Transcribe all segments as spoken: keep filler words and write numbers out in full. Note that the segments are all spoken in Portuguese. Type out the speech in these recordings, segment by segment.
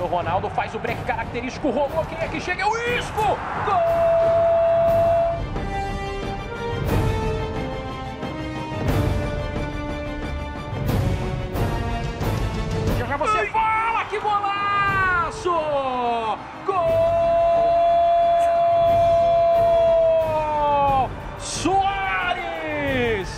Ronaldo faz o break característico, rolou, quem é que chega? É o Isco! Gol! Já já você fala, que golaço! Gol! Soares!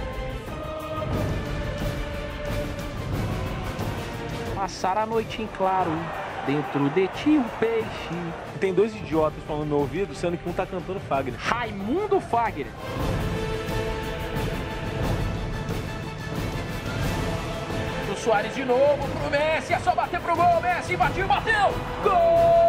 Passar a noite em claro, dentro de ti um peixe. Tem dois idiotas falando no meu ouvido, sendo que um tá cantando Fagner. Raimundo Fagner. O Soares de novo pro Messi, é só bater pro gol, Messi bateu, bateu! Gol!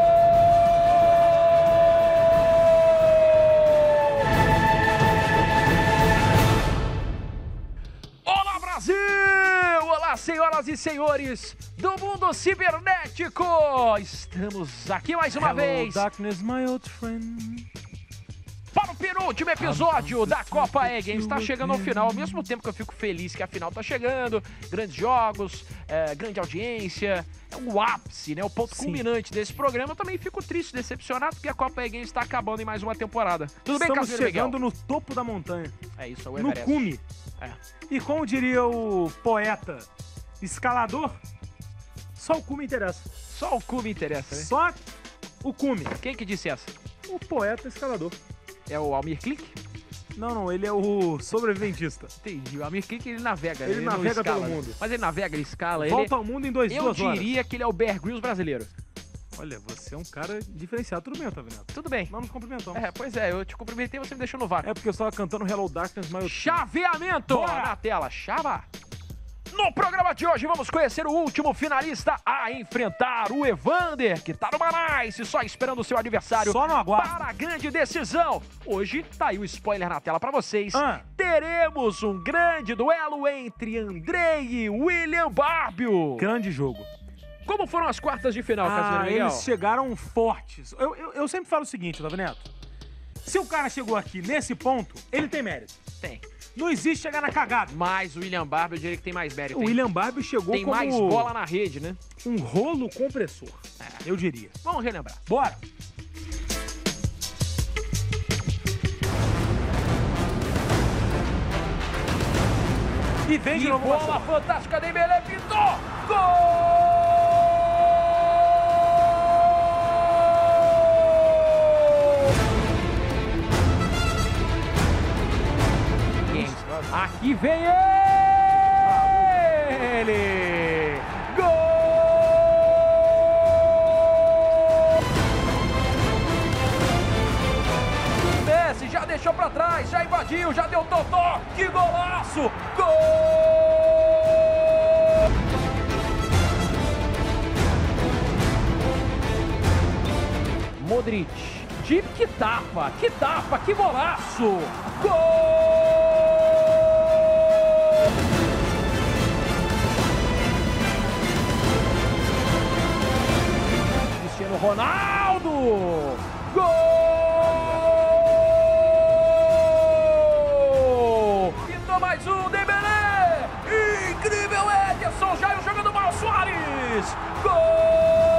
Olá, Brasil! Olá, senhoras e senhores do mundo cibernético! Estamos aqui mais uma Hello, vez darkness, my old friend. para o penúltimo episódio da Copa E-Games. Está chegando ao final, ao mesmo tempo que eu fico feliz que a final está chegando, grandes jogos, é, grande audiência, é o ápice, né, o ponto Sim. culminante desse programa. Eu também fico triste, decepcionado, porque a Copa E-Games está acabando em mais uma temporada. Tudo bem, Estamos Casimiro chegando Miguel? no topo da montanha, É isso, é o no Everest. cume. É. E como diria o poeta escalador, só o cume interessa. Só o cume interessa, né? Só o cume. Quem que disse essa? O poeta escalador. É o Almir Click? Não, não, ele é o sobreviventista. Entendi. O Almir Click, ele navega. Ele não navega escala, pelo né? mundo. Mas ele navega, ele escala. Volta ele... ao mundo em dois, Eu duas horas. diria que ele é o Bear Grylls brasileiro. Olha, você é um cara diferenciado. Tudo bem, Otávio Neto? Tudo bem. Nós nos cumprimentamos. É, pois é, eu te cumprimentei e você me deixou no vácuo. É porque eu estava cantando Hello Darkness, mas eu... Chaveamento Bora! na tela, chava! No programa de hoje vamos conhecer o último finalista a enfrentar o Evander, que tá no Nice, só esperando o seu adversário Só no aguardo. para a grande decisão. Hoje tá aí o spoiler na tela pra vocês. Ah. Teremos um grande duelo entre Andrei e William Barbio. Grande jogo. Como foram as quartas de final, Casimiro Ah, Miguel? eles chegaram fortes. Eu, eu, eu sempre falo o seguinte, Otávio Neto. Se o cara chegou aqui nesse ponto, ele tem mérito. Tem. Não existe chegar na cagada. Mas o William Barbio eu diria que tem mais mérito. O hein? William Barbio chegou Tem como mais bola na rede, né? um rolo compressor, eu diria. Vamos relembrar. Bora! E vem de E novo o bola Marcelo. fantástica, Dembélé pintou! Gol! Aqui vem ele! Gol! Messi já deixou pra trás, já invadiu, já deu totó! Que golaço! Gol! Modric, de que tapa, que tapa, que golaço! Gol! Cristiano Ronaldo! Gol! Pintou mais um, Dembélé! Incrível, Ederson, já jogando mal, Soares! Gol!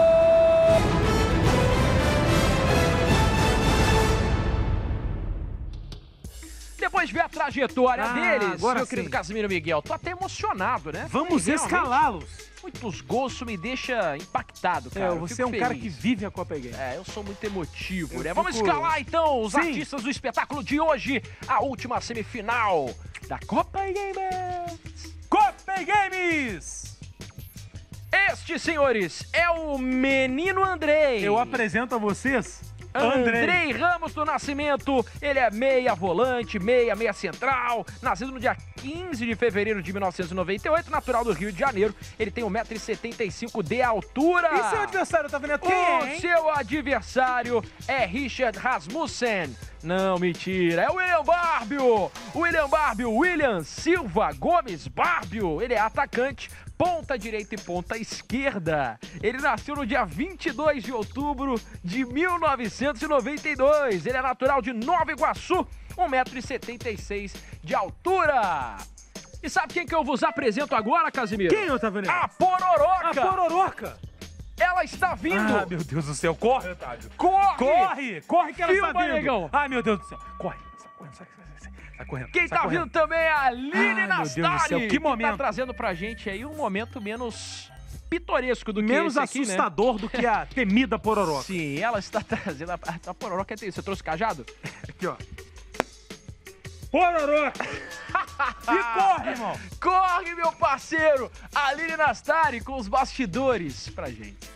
Depois de ver a trajetória Ah, deles, agora meu sim. querido Casimiro Miguel, tô até emocionado, né? Vamos Realmente, escalá-los. Muitos gols, isso me deixa impactado, cara. É, Eu você fico é um cara feliz. que vive a Copa Games. É, eu sou muito emotivo, Eu né? Vamos fico- escalar então os Sim. artistas do espetáculo de hoje, a última semifinal da Copa Games. Copa Games! Este, senhores, é o menino Andrei. Eu apresento a vocês Andrei Ramos do Nascimento, ele é meia volante, meia, meia central, nascido no dia quinze de fevereiro de mil novecentos e noventa e oito, natural do Rio de Janeiro. Ele tem um metro e setenta e cinco de altura. E seu adversário, tá vendo? Quem O é, hein? seu adversário é Richard Rasmussen. Não, mentira, é o William Barbio. William Barbio, William Silva Gomes Barbio. Ele é atacante, ponta direita e ponta esquerda. Ele nasceu no dia vinte e dois de outubro de mil novecentos e noventa e dois. Ele é natural de Nova Iguaçu, um metro e setenta e seis de altura. E sabe quem que eu vos apresento agora, Casimiro? Quem, Otávio Neto? A Pororoca. A Pororoca! Ela está vindo. Ah, meu Deus do céu. Corre, Otávio. Corre. Corre. Corre que ela Filma, está vindo. negão. Ai, meu Deus do céu. Corre. Sai correndo, sai, sai, sai. Sai correndo. Quem sai tá correndo. vindo também é a Aline Ai, meu Deus do Nastari. céu, que momento. tá trazendo pra gente aí um momento menos pitoresco do que Menos esse aqui, assustador né? do que a temida pororoca. Sim, ela está trazendo a, a pororoca. Você trouxe cajado? Aqui, ó. Pororoca. E corre, irmão. Corre, meu parceiro! Aline Nastari com os bastidores pra gente.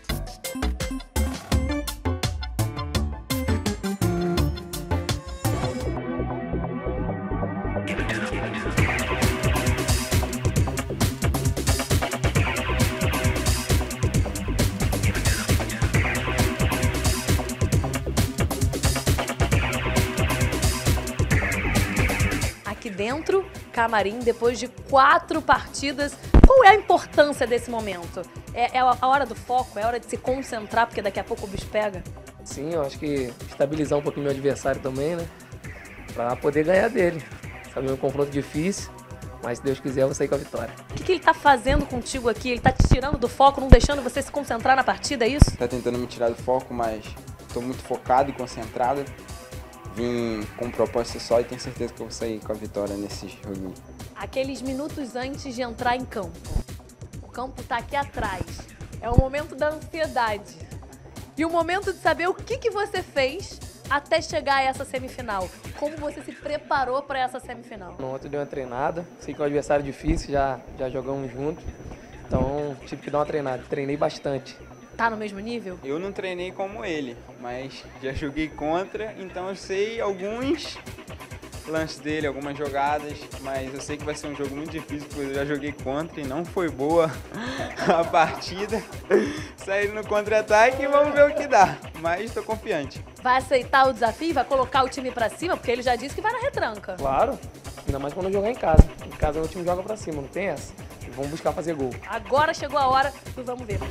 Aqui dentro, camarim, depois de quatro partidas. Qual é a importância desse momento? É, é a hora do foco? É a hora de se concentrar, porque daqui a pouco o bicho pega? Sim, eu acho que estabilizar um pouquinho meu adversário também, né? Pra poder ganhar dele. Sabe, é um confronto difícil, mas se Deus quiser eu vou sair com a vitória. O que, que ele tá fazendo contigo aqui? Ele tá te tirando do foco, não deixando você se concentrar na partida, é isso? Tá tentando me tirar do foco, mas tô muito focado e concentrado. Vim com um propósito só e tenho certeza que eu vou sair com a vitória nesse joguinho. Aqueles minutos antes de entrar em campo. O campo tá aqui atrás. É o momento da ansiedade. E o momento de saber o que, que você fez até chegar a essa semifinal. Como você se preparou para essa semifinal. No outro dei uma treinada, sei que é um adversário difícil, já, já jogamos juntos, então tive que dar uma treinada. Treinei bastante. Tá no mesmo nível? Eu não treinei como ele, mas já joguei contra, então eu sei alguns lances dele, algumas jogadas, mas eu sei que vai ser um jogo muito difícil, porque eu já joguei contra e não foi boa a partida. Saí no contra-ataque e vamos ver o que dá, mas estou confiante. Vai aceitar o desafio? Vai colocar o time pra cima? Porque ele já disse que vai na retranca. Claro, ainda mais quando jogar em casa. Em casa o time joga pra cima, não tem essa. E vamos buscar fazer gol. Agora chegou a hora do vamos ver.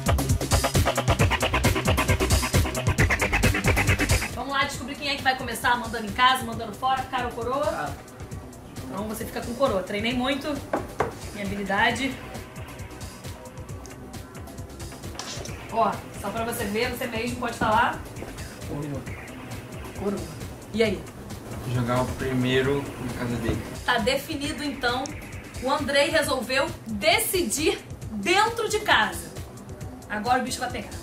Vamos lá descobrir quem é que vai começar mandando em casa, mandando fora, cara ou coroa. Ah. Então você fica com coroa. Treinei muito, minha habilidade. Ó, só pra você ver, você mesmo pode falar. Coroa. Coroa. E aí? Jogar o primeiro na casa dele. Tá definido então. O Andrei resolveu decidir dentro de casa. Agora o bicho vai pegar.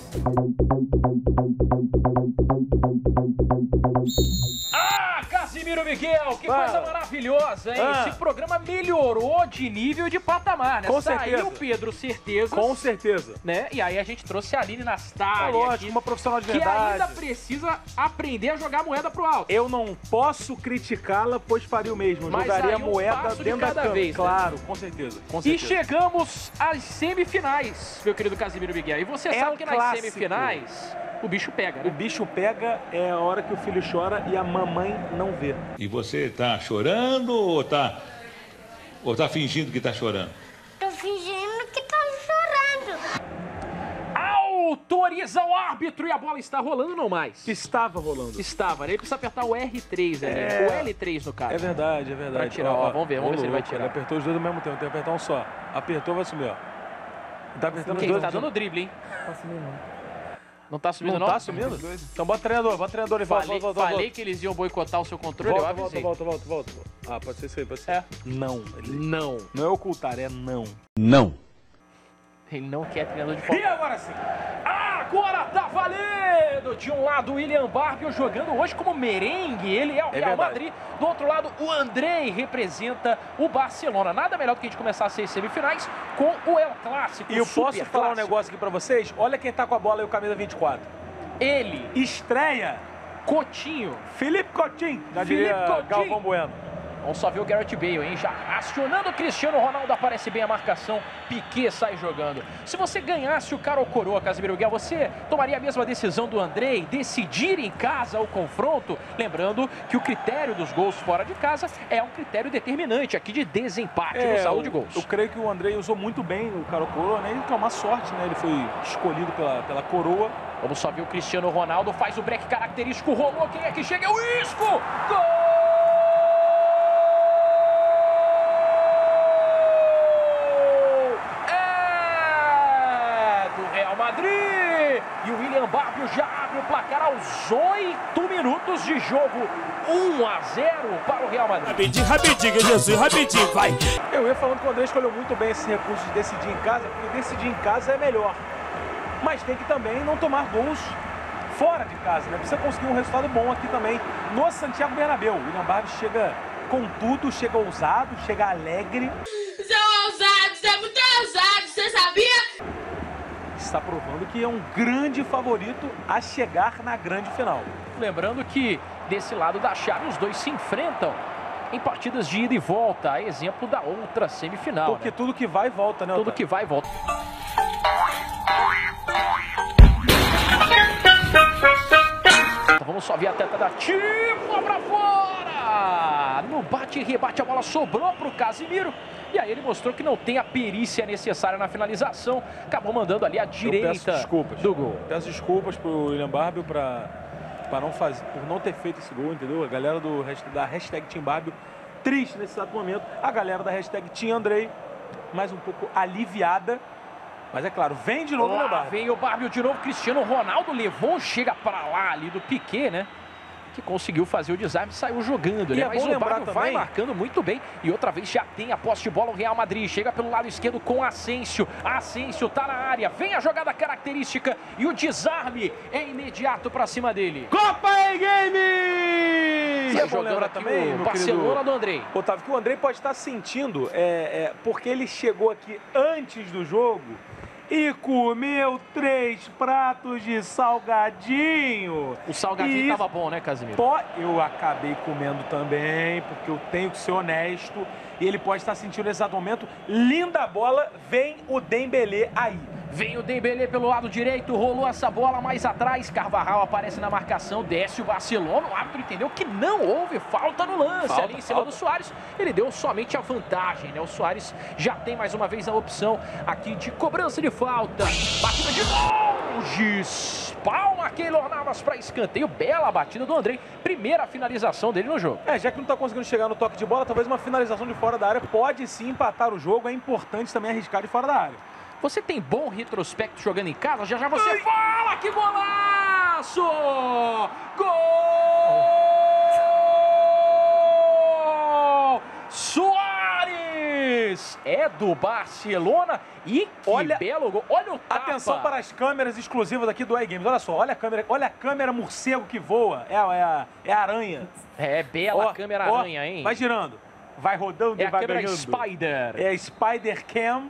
Ah, Casimiro Miguel, que Ah. coisa maravilhosa, hein? Ah. Esse programa melhorou de nível de patamar, né? Com Saiu certeza. o Pedro Certeza, Com certeza. né? E aí a gente trouxe a Aline Nastari, É lógico, aqui, uma profissional de que ainda verdade. precisa aprender a jogar moeda pro alto. Eu não posso criticá-la, pois faria o mesmo. Mas Jogaria aí a um moeda passo de dentro da cada cama. vez, né? Claro, com certeza. Com E certeza. chegamos às semifinais, meu querido Casimiro Miguel. E você É sabe o que nas clássico. semifinais o bicho pega, O né? bicho pega é a hora que o filho chora e a mamãe não vê. E você tá chorando ou tá, ou tá fingindo que tá chorando? Tô fingindo que tô chorando. Autoriza o árbitro e a bola está rolando ou não mais? Estava rolando. Estava, né? Ele precisa apertar o R três, né? É. O L três no caso. É verdade, é verdade. Pra tirar, ó, vamos ver, vamos ver se ele vai louco, tirar. Ele apertou os dois ao mesmo tempo, tem que apertar um só. Apertou, vai sumir, ó. Tá apertando os Quem dois. tá dando drible, hein? Não posso ver, não. Não tá subindo, Não não? tá sumindo? Então bota treinador, bota treinador e volta, Falei, volta, volta, falei volta. que eles iam boicotar o seu controle, Volta, eu volta, avisei. volta, volta, volta. Ah, pode ser isso aí, pode ser. É. Não. Ele- Não. Não é ocultar, é não. Não. Ele não quer treinador de E futebol. agora sim? Agora tá valendo! De um lado, o William Barbio jogando hoje como merengue. Ele é o É Real verdade. Madrid. Do outro lado, o Andrei representa o Barcelona. Nada melhor do que a gente começar as seis semifinais com o El Clássico. E eu o Super posso falar um Clássico. negócio aqui pra vocês? Olha quem tá com a bola aí, o camisa vinte e quatro. Ele, Estreia, Coutinho. Felipe Coutinho. Já Felipe diria Coutinho. Galvão Bueno. Vamos só ver o Gareth Bale, hein? Já acionando o Cristiano Ronaldo, aparece bem a marcação, Piquet sai jogando. Se você ganhasse o cara ou coroa, Casimiro Miguel, você tomaria a mesma decisão do Andrei, decidir em casa o confronto? Lembrando que o critério dos gols fora de casa é um critério determinante aqui de desempate no saldo de eu, gols. eu creio que o Andrei usou muito bem o cara ou coroa, né? Que é uma sorte, né? Ele foi escolhido pela, pela coroa. Vamos só ver o Cristiano Ronaldo, faz o break característico, rolou, quem é que chega? É o Isco! Gol! É do Real Madrid! Bárbio já abre o placar aos oito minutos de jogo. um a zero para o Real Madrid. Rapidinho, rapidinho, Jesus, rapidinho, vai. Eu ia falando que o André escolheu muito bem esse recurso de decidir em casa, porque decidir em casa é melhor. Mas tem que também não tomar gols fora de casa, né? Precisa conseguir um resultado bom aqui também no Santiago Bernabéu. O William Barbie chega com tudo, chega ousado, chega alegre. São ousados, é muito ousado, você sabia? Está provando que é um grande favorito a chegar na grande final. Lembrando que desse lado da chave os dois se enfrentam em partidas de ida e volta, a exemplo da outra semifinal. Porque né? tudo que vai e volta, né? Tudo Otávio? que vai e volta. Vamos só ver a tentativa pra fora! No bate e rebate a bola sobrou pro Casimiro. E aí ele mostrou que não tem a perícia necessária na finalização. Acabou mandando ali a direita Eu peço desculpas. do gol. Peço desculpas pro William Barbie pra, pra não fazer, por não ter feito esse gol, entendeu? A galera do, da hashtag Team Barbie triste nesse exato momento. A galera da hashtag Team Andrei mais um pouco aliviada. Mas é claro, vem de novo o William Barbie. Vem o Barbie de novo. Cristiano Ronaldo levou, chega pra lá ali do Piquet, né? Que conseguiu fazer o desarme e saiu jogando, E né? é Mas bom o lembrar Barbie vai também- marcando muito bem. E outra vez já tem a posse de bola o Real Madrid. Chega pelo lado esquerdo com Asensio. Asensio tá na área. Vem a jogada característica. E o desarme é imediato pra cima dele. Copa E-Games! E é bom Jogando lembrar aqui também, o meu Barcelona querido do Andrei. Otávio, que o Andrei pode estar sentindo, é, é, porque ele chegou aqui antes do jogo e comeu três pratos de salgadinho. O salgadinho E tava bom, né, Casimiro? Po- Eu acabei comendo também, porque eu tenho que ser honesto. E ele pode estar sentindo nesse exato momento. Linda bola, vem o Dembélé aí. Vem o Dembélé pelo lado direito, rolou essa bola mais atrás. Carvajal aparece na marcação, desce o Barcelona. O árbitro entendeu que não houve falta no lance Falta, ali em cima falta. do Soares. Ele deu somente a vantagem, né? O Soares já tem mais uma vez a opção aqui de cobrança de falta. Batida de longe. Palma Keylor Navas para escanteio. Bela batida do Andrei. Primeira finalização dele no jogo. É, já que não está conseguindo chegar no toque de bola, talvez uma finalização de fora da área pode sim empatar o jogo. É importante também arriscar de fora da área. Você tem bom retrospecto jogando em casa? Já já você fala, que golaço! Gol! Soares! É do Barcelona e que Olha- belo gol. Olha o tapa. Atenção para as câmeras exclusivas aqui do iGames. Olha só, olha a câmera, olha a câmera morcego que voa. É, a- é, a, é a aranha. É bela Ó, a câmera ó, aranha, hein? Vai girando. Vai rodando É e a vai câmera ganhando. Spider. É a Spider Cam.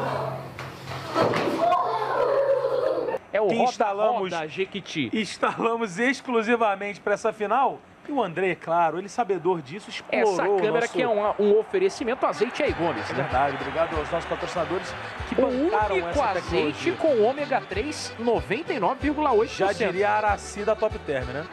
É o que roda, instalamos- roda Jequiti. Instalamos exclusivamente para essa final. E o André, claro, ele sabedor disso, explorou Essa o câmera nosso... que é um, um oferecimento azeite aí, Gomes, É né? verdade, obrigado aos nossos patrocinadores que O bancaram único essa azeite tecnologia. com ômega três, noventa e nove vírgula oito por cento. Já diria a Araci da Top Term, né?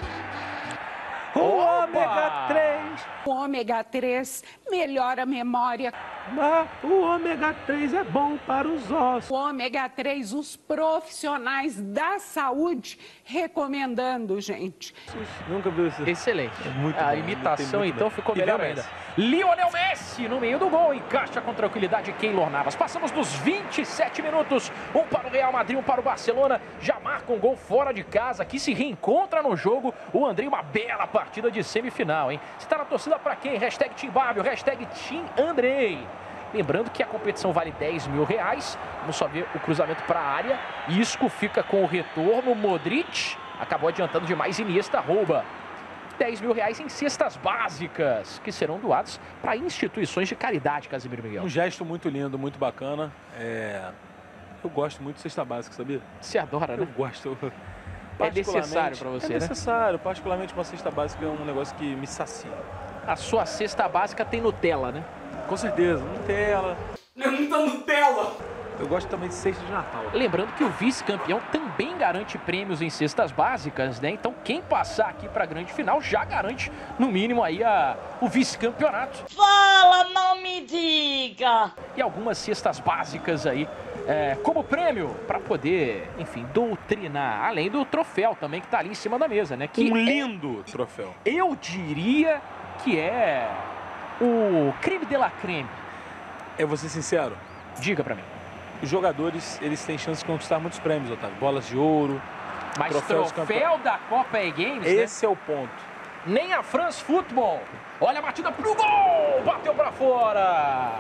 O Opa! ômega três. O ômega três melhora a memória. Ah, o ômega três é bom para os ossos. O ômega três, os profissionais da saúde recomendando, gente. Nunca viu isso. Excelente. É muito a bom, imitação, muito então, bem. ficou E melhor vem o ainda. Messi. Lionel Messi no meio do gol. Encaixa com tranquilidade Keylor Navas. Passamos dos vinte e sete minutos. Um para o Real Madrid, um para o Barcelona. Já marca um gol fora de casa. Aqui se reencontra no jogo. O André, uma bela partida de semifinal, hein? Você está na torcida para quem? Hashtag Team Barbie, hashtag Team Andrei. Lembrando que a competição vale dez mil reais. Vamos só ver o cruzamento para a área. Isco fica com o retorno. Modric acabou adiantando demais. Iniesta rouba. dez mil reais em cestas básicas, que serão doados para instituições de caridade, Casimiro Miguel. Um gesto muito lindo, muito bacana. É... Eu gosto muito de cesta básica, sabia? Você adora, Eu né? gosto. É necessário Particularmente- para você, É né? necessário. Particularmente uma cesta básica é um negócio que me sacia. A sua cesta básica tem Nutella, né? Com certeza. Nutella. Muita Nutella. Eu gosto também de cesta de Natal. Lembrando que o vice-campeão também garante prêmios em cestas básicas, né? Então quem passar aqui para a grande final já garante, no mínimo, aí a, o vice-campeonato. Fala, não me diga! E algumas cestas básicas aí é, como prêmio para poder, enfim, doutrinar. Além do troféu também que tá ali em cima da mesa, né? Que Um é- lindo troféu. eu diria que é o creme de la creme. Eu vou ser sincero. Diga para mim. Os jogadores, eles têm chance de conquistar muitos prêmios, Otávio. Bolas de ouro, Mas Troféu troféu, de da Copa E-Games, Esse né? é o ponto. Nem a France Football. Olha a batida pro gol! Bateu pra fora!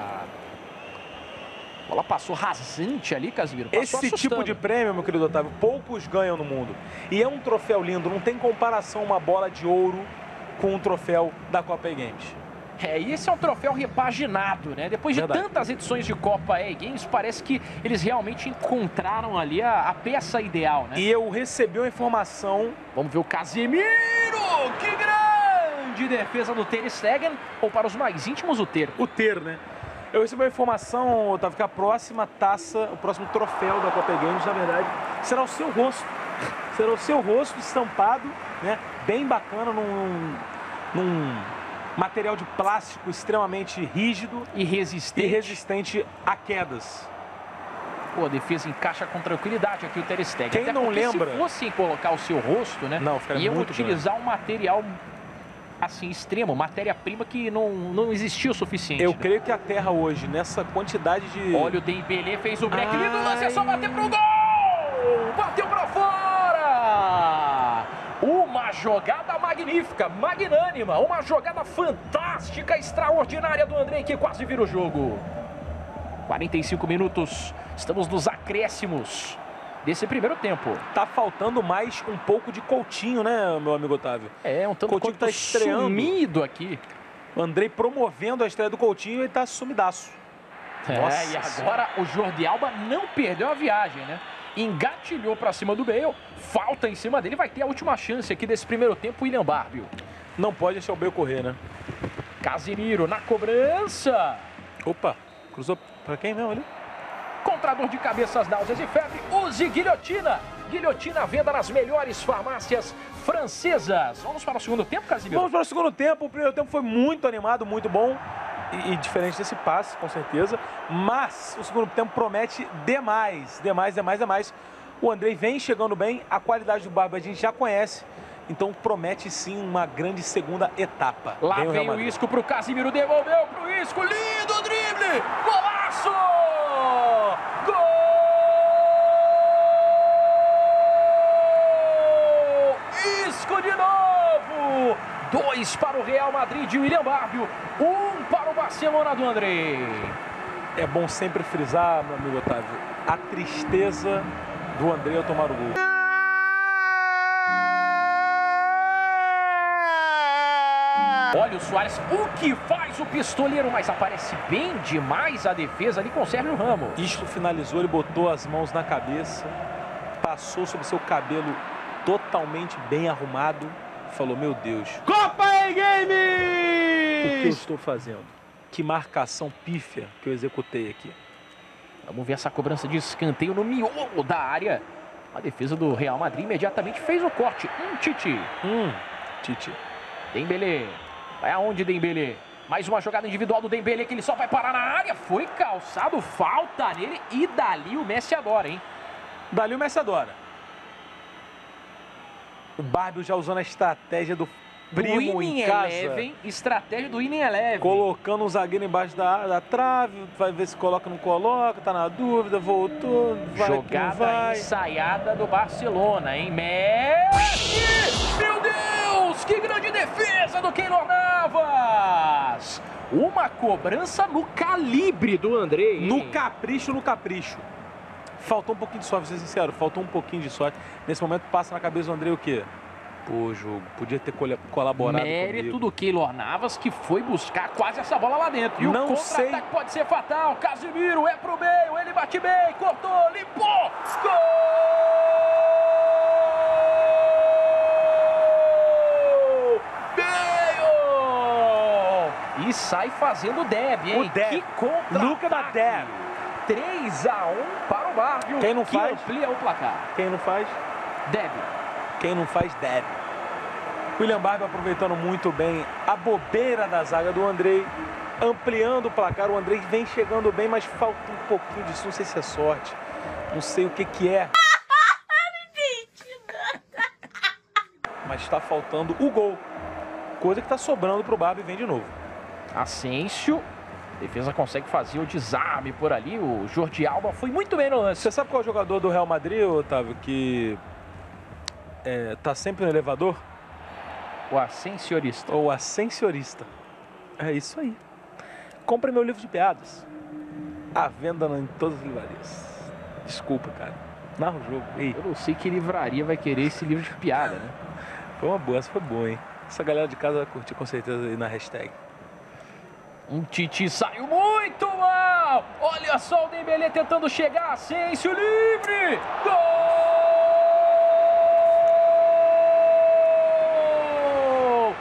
A bola passou rasante ali, Casimiro. Passou Esse assustando. tipo de prêmio, meu querido Otávio, poucos ganham no mundo. E é um troféu lindo, não tem comparação uma bola de ouro com um troféu da Copa E-Games. É, e esse é um troféu repaginado, né? Depois de Verdade. tantas edições de Copa E-Games, parece que eles realmente encontraram ali a, a peça ideal, né? E eu recebi uma informação... Vamos ver o Casemiro! Que grande defesa do Ter Stegen, ou para os mais íntimos, o Ter. O Ter, né? Eu recebi uma informação, Otávio, que a próxima taça, o próximo troféu da Copa E-Games, na verdade, será o seu rosto. Será o seu rosto estampado, né? Bem bacana, num... num... material de plástico extremamente rígido e resistente. e resistente a quedas. Pô, a defesa encaixa com tranquilidade aqui o Ter Stegen. Quem Até não porque lembra... se fossem colocar o seu rosto, né? Não, ficaria iam muito utilizar grande. um material assim extremo, matéria-prima que não, não existia o suficiente. Eu né? creio que a Terra hoje, nessa quantidade de... Olha o Dembélé, fez o break lindo, o lance é só bater pro gol! Bateu pra fora! Uma jogada magnífica, magnânima, uma jogada fantástica, extraordinária do Andrei, que quase vira o jogo. quarenta e cinco minutos, estamos nos acréscimos desse primeiro tempo. Tá faltando mais um pouco de Coutinho, né, meu amigo Otávio? É, um tanto Coutinho quanto tá estreando. sumido aqui. O Andrei promovendo a estreia do Coutinho e ele tá sumidaço. É, Nossa e agora o Jordi Alba não perdeu a viagem, né? Engatilhou pra cima do Bale, falta em cima dele, vai ter a última chance aqui desse primeiro tempo, William Barbio. Não pode deixar o Bale correr, né? Casemiro na cobrança. Opa, cruzou pra quem mesmo ali? Contra dor de cabeças, náuseas e febre, use guilhotina. Guilhotina à venda nas melhores farmácias francesas. Vamos para o segundo tempo, Casimiro? Vamos para o segundo tempo. O primeiro tempo foi muito animado, muito bom. E, e diferente desse passe, com certeza. Mas o segundo tempo promete demais. Demais, demais, demais. O Andrei vem chegando bem. A qualidade do Barbie a gente já conhece. Então promete sim uma grande segunda etapa. Lá vem, vem o, o Isco pro Casimiro, devolveu pro Isco. Lindo drible! Golaço! Gol! Isco de novo! Dois para o Real Madrid de William Barbio, um para o Barcelona do André. É bom sempre frisar, meu amigo Otávio, a tristeza do André ao tomar o gol. Olha o Suárez, o que faz o pistoleiro, mas aparece bem demais a defesa ali com o Sérgio Ramos. Isco finalizou, ele botou as mãos na cabeça, passou sobre seu cabelo totalmente bem arrumado, falou, meu Deus, Copa E-Games! O que eu estou fazendo? Que marcação pífia que eu executei aqui. Vamos ver essa cobrança de escanteio no miolo da área. A defesa do Real Madrid imediatamente fez o corte. Um Tite. Hum, Tite. Dembélé. Vai aonde, Dembélé? Mais uma jogada individual do Dembélé que ele só vai parar na área. Foi calçado, falta nele. E dali o Messi adora, hein? Dali o Messi adora. O Barbie já usando a estratégia do primo em casa. Eleven, estratégia do Winning Eleven. Colocando um zagueiro embaixo da, da trave, vai ver se coloca ou não coloca, tá na dúvida, voltou, vai, jogada vai. ensaiada do Barcelona, hein? Messi! Meu Deus! Que grande defesa do Keylor Navas! Uma cobrança no calibre do André, hein? No capricho, no capricho. Faltou um pouquinho de sorte, vou ser sincero, faltou um pouquinho de sorte. Nesse momento passa na cabeça do André o quê? Pô, jogo, podia ter colaborado Mérito comigo. do Keylor Navas, que foi buscar quase essa bola lá dentro. E Não o contra-ataque sei. pode ser fatal. Casemiro é pro meio, ele bate bem, cortou, limpou. Gol! Bale! E sai fazendo deb, hein? O deb. Que contra Luca da deb. três a um para o Barbio. Quem não que faz? amplia o placar. Quem não faz? Deb. Quem não faz, deve. William Barbie aproveitando muito bem a bobeira da zaga do Andrei, ampliando o placar. O Andrei vem chegando bem, mas falta um pouquinho disso. Não sei se é sorte, não sei o que que é. Mas está faltando o gol. Coisa que está sobrando para o Barbie e vem de novo. Asensio. Defesa consegue fazer o desarme por ali. O Jordi Alba foi muito bem no lance. Você sabe qual é o jogador do Real Madrid, Otávio, que é, tá sempre no elevador? O ascensorista. Ou ascensorista. É isso aí. Compre meu livro de piadas. À venda em todas as livrarias. Desculpa, cara. Narra o jogo. Ei. Eu não sei que livraria vai querer esse livro de piada, né? Foi uma boa, essa foi boa, hein? Essa galera de casa vai curtir com certeza aí na hashtag. Um Titi saiu muito mal! Olha só o Dembélé tentando chegar. Asensio livre! Gol!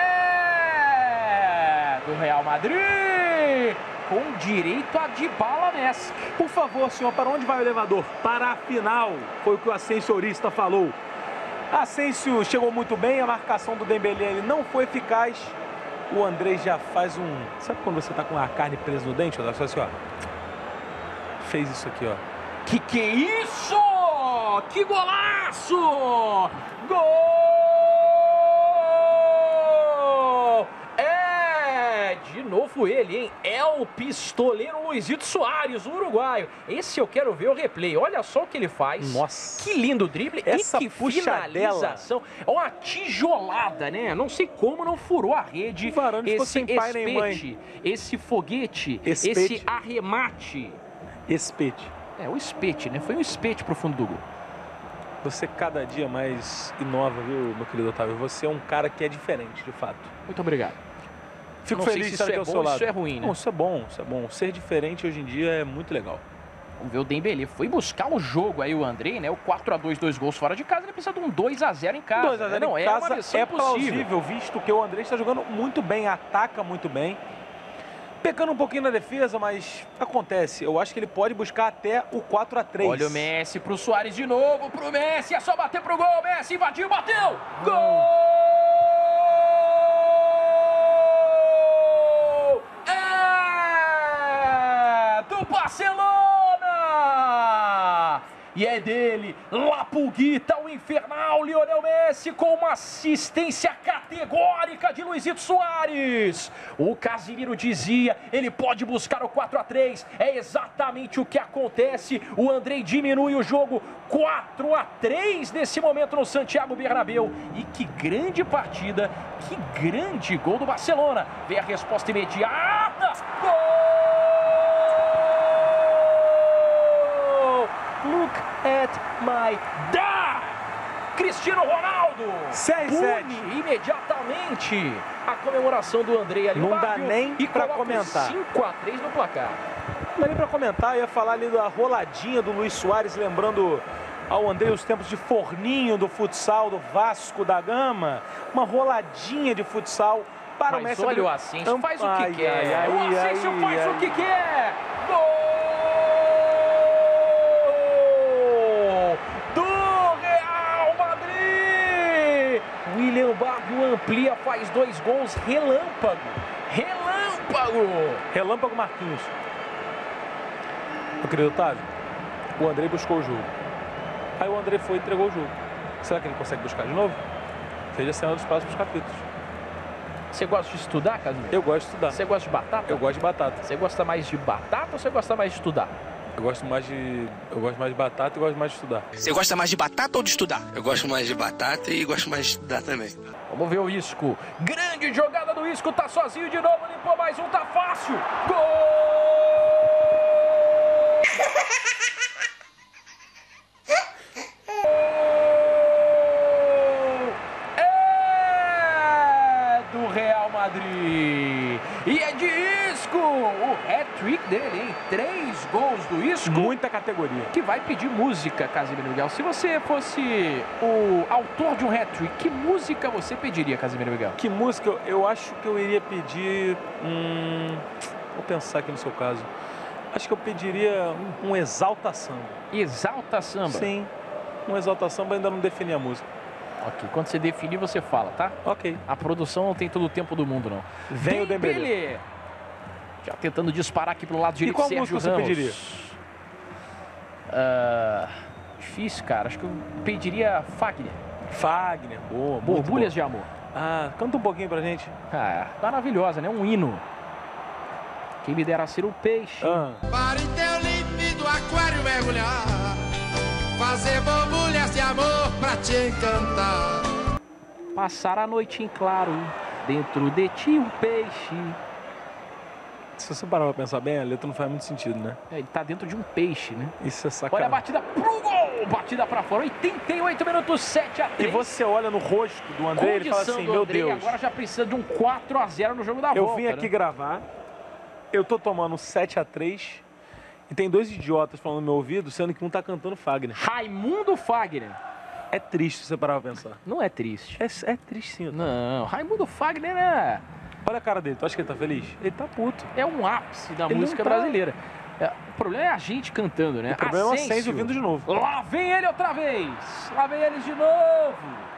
É do Real Madrid! Com direito a Dybala Messi. Por favor, senhor, para onde vai o elevador? Para a final, foi o que o ascensorista falou. Asensio chegou muito bem, a marcação do Dembélé ele não foi eficaz. O André já faz um... Sabe quando você tá com a carne presa no dente? Olha só assim, ó. Fez isso aqui, ó. Que que é isso? Que golaço! Gol! É, de novo ele, hein? É o pistoleiro Luizito Soares, o uruguaio. Esse eu quero ver o replay. Olha só o que ele faz. Nossa. Que lindo drible. Essa e que puxadela. finalização. É uma tijolada, né? Não sei como não furou a rede. O Varane ficou esse sem pai nem mãe. espete, esse foguete, Espete. esse arremate. Espete. É, o espete, né? Foi um espete pro fundo do gol. Você cada dia mais inova, viu, meu querido Otávio? Você é um cara que é diferente, de fato. Muito obrigado. Fico Não sei feliz se de estar isso aqui é ao bom seu ou lado. isso é ruim, né? Não, isso é bom, isso é bom. Ser diferente hoje em dia é muito legal. Vamos ver o Dembélé. Foi buscar o jogo aí, o André, né? O quatro a dois, dois gols fora de casa. Ele precisa de um dois a zero em casa. dois a zero né? Não, em é casa uma missão é impossível. plausível, visto que o André está jogando muito bem, ataca muito bem. Pecando um pouquinho na defesa, mas acontece. Eu acho que ele pode buscar até o quatro a três. Olha o Messi pro Soares de novo, pro Messi. É só bater pro gol. Messi invadiu, bateu. Gol! É do Barcelona! E é dele, La Pulguita, o infernal Lionel Messi, com uma assistência categórica de Luizito Soares. O Casimiro dizia, ele pode buscar o quatro a três. É exatamente o que acontece. O André diminui o jogo quatro a três nesse momento no Santiago Bernabéu. E que grande partida, que grande gol do Barcelona. Vem a resposta imediata. Gol! Look at my dad! Cristiano Ronaldo seis a sete. Pune imediatamente a comemoração do André ali. Não dá nem e pra coloca comentar. cinco a três no placar. Não dá nem pra comentar, eu ia falar ali da roladinha do Luiz Soares, lembrando ao André os tempos de forninho do futsal, do Vasco da Gama. Uma roladinha de futsal para Mas o Messi. olha o Asensio, faz ai, o que ai, quer. ai, o Asensio ai, faz ai, o que ai. quer. Gol! William Barbio amplia, faz dois gols, relâmpago, relâmpago. Relâmpago Marquinhos. Meu querido Otávio, o André buscou o jogo. Aí o André foi e entregou o jogo. Será que ele consegue buscar de novo? Seja a cena dos próximos capítulos. Você gosta de estudar, Casimiro? Eu gosto de estudar. Você gosta de batata? Eu gosto de batata. Você gosta mais de batata ou você gosta mais de estudar? Eu gosto mais de, eu gosto mais de batata e gosto mais de estudar. Você gosta mais de batata ou de estudar? Eu gosto mais de batata e gosto mais de estudar também. Vamos ver o Isco. Grande jogada do Isco, tá sozinho de novo, limpou mais um, tá fácil. Gol! É do Real Madrid. E é de Isco, o hat-trick dele, hein? Três gols do Isco. Muita categoria. Que vai pedir música, Casimiro Miguel. Se você fosse o autor de um hat-trick, que música você pediria, Casimiro Miguel? Que música? Eu, eu acho que eu iria pedir... Hum, vou pensar aqui no seu caso. Acho que eu pediria um, um Exalta Samba. Exalta Samba? Sim. Um Exalta Samba, ainda não defini a música. Ok, quando você definir, você fala, tá? Ok. A produção não tem todo o tempo do mundo, não. Vem o Dembélé. Já tentando disparar aqui pelo lado direito, e qual Sérgio música Ramos. você pediria? Uh, difícil, cara. Acho que eu pediria Fagner. Fagner, boa. Borbulhas de Amor. Ah, canta um pouquinho pra gente. Ah, maravilhosa, né? Um hino. Quem me dera ser um peixe. Ah. Para em teu límpido aquário mergulhar, fazer borbulhas de amor. amor pra te encantar. Passar a noite em claro, dentro de ti um peixe. Se você parar pra pensar bem, a letra não faz muito sentido, né? É, ele tá dentro de um peixe, né? Isso é sacanagem. Olha a batida pro gol! Batida pra fora, oitenta e oito minutos, sete a três. E você olha no rosto do André, ele fala assim, meu Deus. Agora já precisa de um quatro a zero no jogo da eu volta. Eu vim aqui né? gravar, eu tô tomando sete a três e tem dois idiotas falando no meu ouvido, sendo que um tá cantando Fagner. Raimundo Fagner. É triste você parar pra pensar. Não é triste. É, é triste sim. Não, Raimundo Fagner é... Olha a cara dele, tu acha que ele tá feliz? Ele tá puto. É um ápice da ele música tá... brasileira. É, o problema é a gente cantando, né? O problema Ascencio. é o Ascencio vindo de novo. Lá vem ele outra vez. Lá vem ele de novo.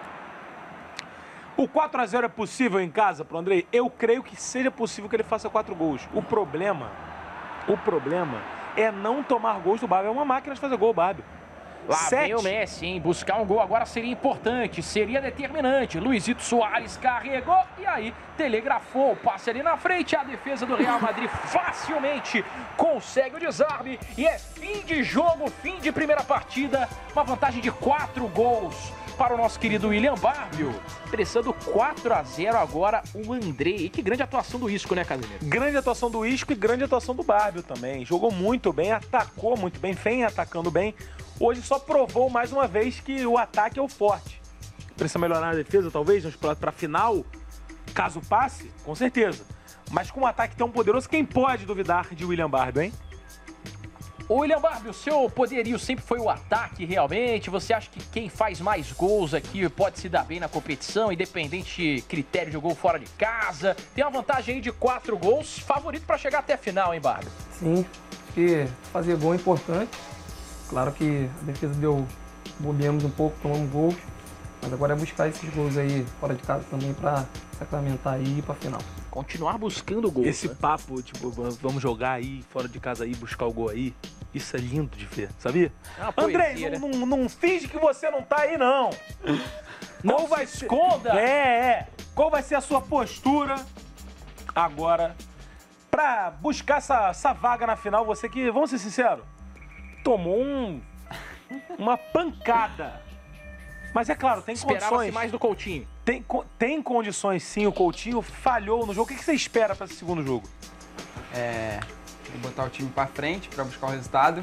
O quatro a zero é possível em casa pro André? Eu creio que seja possível que ele faça quatro gols. O problema, o problema é não tomar gols do Bárbio. É uma máquina de fazer gol, Bárbio. Lá Sete. vem o Messi, hein? Buscar um gol agora seria importante, seria determinante. Luizito Soares carregou e aí telegrafou o passe ali na frente. A defesa do Real Madrid facilmente consegue o desarme. E é fim de jogo, fim de primeira partida. Uma vantagem de quatro gols para o nosso querido William Barbio. Pressando quatro a zero agora o André. E que grande atuação do Isco, né, Casimiro? Grande atuação do Isco e grande atuação do Barbio também. Jogou muito bem, atacou muito bem, vem atacando bem. Hoje só provou mais uma vez que o ataque é o forte. Precisa melhorar a defesa, talvez, para a final, caso passe, com certeza. Mas com um ataque tão poderoso, quem pode duvidar de William Barbio, hein? O William Barbio, o seu poderio sempre foi o ataque, realmente? Você acha que quem faz mais gols aqui pode se dar bem na competição, independente critério de gol fora de casa? Tem uma vantagem aí de quatro gols, favorito para chegar até a final, hein, Barbio? Sim, porque fazer gol é importante. Claro que a defesa deu, bobeamos um pouco, tomamos gols, mas agora é buscar esses gols aí fora de casa também para sacramentar aí e ir pra final. Continuar buscando gols. Esse né? papo, tipo, vamos jogar aí, fora de casa aí, buscar o gol aí, isso é lindo de ver, sabia? É André, poesia, não, né? não, não finge que você não tá aí, não. Não Qual se vai esconda. Ser... É, é. Qual vai ser a sua postura agora pra buscar essa, essa vaga na final? Você que, vamos ser sinceros, tomou um, uma pancada. Mas é claro, tem Esperava-se condições. mais do Coutinho. Tem, tem condições sim, o Coutinho falhou no jogo. O que você espera para esse segundo jogo? É, botar o time para frente para buscar o resultado.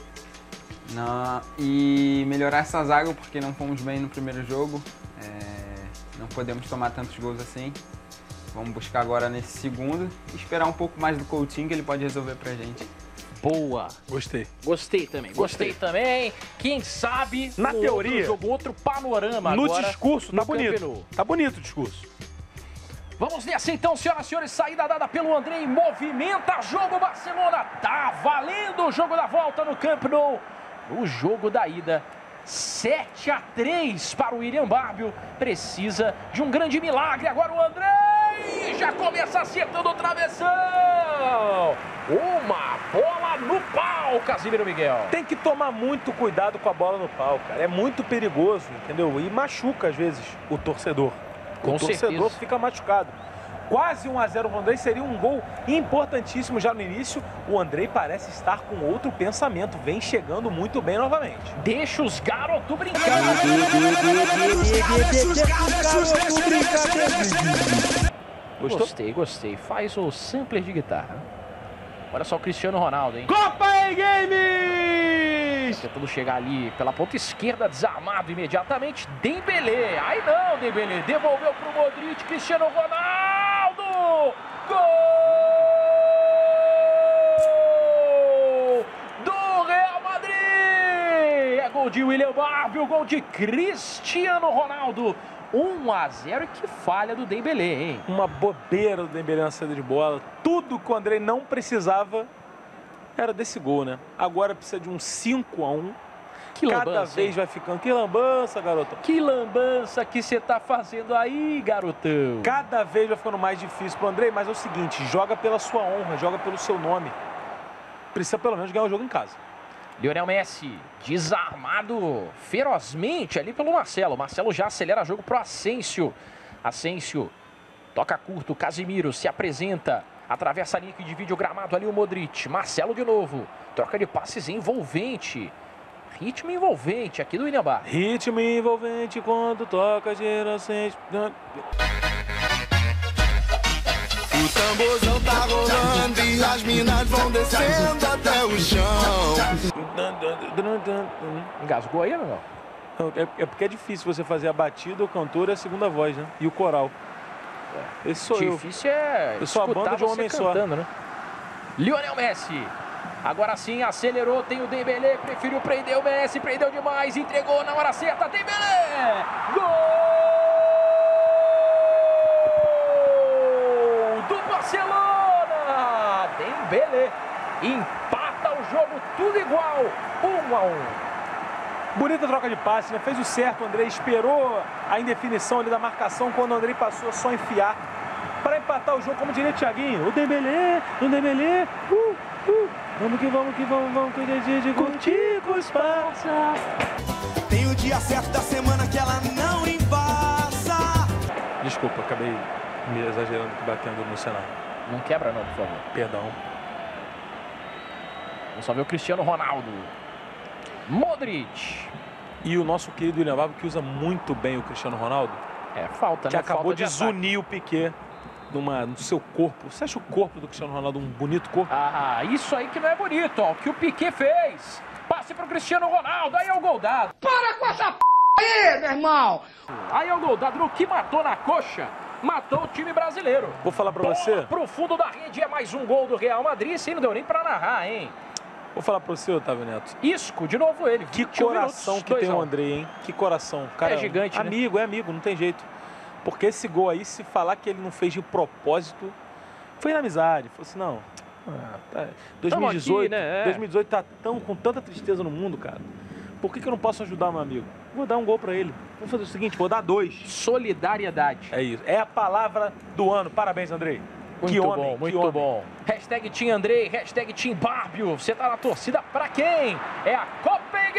Não, e melhorar essa zaga, porque não fomos bem no primeiro jogo. É, não podemos tomar tantos gols assim. Vamos buscar agora nesse segundo e esperar um pouco mais do Coutinho, que ele pode resolver pra gente. Boa. Gostei. Gostei também. Gostei, Gostei também. Quem sabe, na no teoria, outro jogo, outro panorama no agora. discurso, tá no bonito. Campeonato. Tá bonito o discurso. Vamos nessa então, senhoras e senhores. Saída dada pelo André. Movimenta jogo Barcelona. Tá valendo o jogo da volta no Camp Nou. No jogo da ida, sete a três para o William Barbio. Precisa de um grande milagre. Agora o André já começa acertando o travessão. Uma bola no pau, Casimiro Miguel. Tem que tomar muito cuidado com a bola no pau, cara. É muito perigoso, entendeu? E machuca, às vezes, o torcedor. Com o torcedor certeza. Fica machucado. Quase um a zero o André seria um gol importantíssimo já no início. O André parece estar com outro pensamento. Vem chegando muito bem novamente. Deixa os garotos brincar. Gostou? Gostei, gostei. Faz o sampler de guitarra. Olha só o Cristiano Ronaldo, hein? Copa Games! Tentando chegar ali pela ponta esquerda, desarmado imediatamente. Dembélé. Aí não, Dembélé. Devolveu pro Modric. Cristiano Ronaldo! Gol! Do Real Madrid! É gol de William Barbio, gol de Cristiano Ronaldo. um a zero e que falha do Dembélé, hein? Uma bobeira do Dembélé na saída de bola. Tudo que o André não precisava era desse gol, né? Agora precisa de um cinco a um. Que lambança, Cada vez hein? vai ficando. Que lambança, garotão. Que lambança que você tá fazendo aí, garotão. Cada vez vai ficando mais difícil pro André, mas é o seguinte, joga pela sua honra, joga pelo seu nome. Precisa pelo menos ganhar o jogo em casa. Lionel Messi, desarmado ferozmente ali pelo Marcelo. Marcelo já acelera o jogo pro Ascencio. Ascencio toca curto, Casimiro se apresenta. Atravessa a linha que divide o gramado ali o Modric. Marcelo de novo. Troca de passes envolvente. Ritmo envolvente aqui do William Barbie. Ritmo envolvente quando toca gerações. O tamborzão tá rolando e as minas vão descendo até o chão. Engasgou aí, meu? É, é porque é difícil você fazer a batida, o cantor e a segunda voz, né? E o coral. Esse sou eu. Difícil é eu sou a banda de um homem só. Né? Lionel Messi. Agora sim, acelerou, tem o Dembélé, preferiu prender o Messi, prendeu demais, entregou na hora certa, Dembélé! Gol do Barcelona! Dembélé empata o jogo, tudo igual, um a um. Bonita troca de passe, né? Fez o certo, o André esperou a indefinição ali da marcação, quando o André passou a só enfiar para empatar o jogo, como diria o Thiaguinho. O Dembélé, o Dembélé, uh, uh. Vamos que vamos que vamos, vamos que é dia de curtir com os parça. Tem o dia certo da semana que ela não embaça. Desculpa, acabei me exagerando aqui, batendo no cenário. Não quebra não, por favor. Perdão. Vamos só ver o Cristiano Ronaldo. Modric. E o nosso querido William Barbie, que usa muito bem o Cristiano Ronaldo. É, falta, que né? acabou Falta de, de desunir o Piquet numa, no seu corpo. Você acha o corpo do Cristiano Ronaldo um bonito corpo? Ah, isso aí que não é bonito, ó. O que o Piquet fez. Passe pro Cristiano Ronaldo, aí é o gol dado. Para com essa p aí, meu irmão! Aí é o gol dado. No que matou na coxa, matou o time brasileiro. Vou falar pra Bola você. Pro fundo da rede é mais um gol do Real Madrid. Isso aí não deu nem pra narrar, hein? Vou falar pra você, Otávio Neto. Isco, de novo ele. Que coração minutos, que tem o André, hein? Que coração. Cara, é gigante, amigo, né? é amigo, não tem jeito. Porque esse gol aí, se falar que ele não fez de propósito, foi na amizade. Falou assim, não. Ah, tá. dois mil e dezoito, aqui, né? É. dois mil e dezoito tá tão, com tanta tristeza no mundo, cara. Por que, que eu não posso ajudar meu amigo? Vou dar um gol pra ele. Vou fazer o seguinte, vou dar dois. Solidariedade. É isso. É a palavra do ano. Parabéns, Andrei. Muito que bom, homem, muito que bom. Hashtag Team Andrei, hashtag Team Barbio. Você tá na torcida pra quem? É a Copa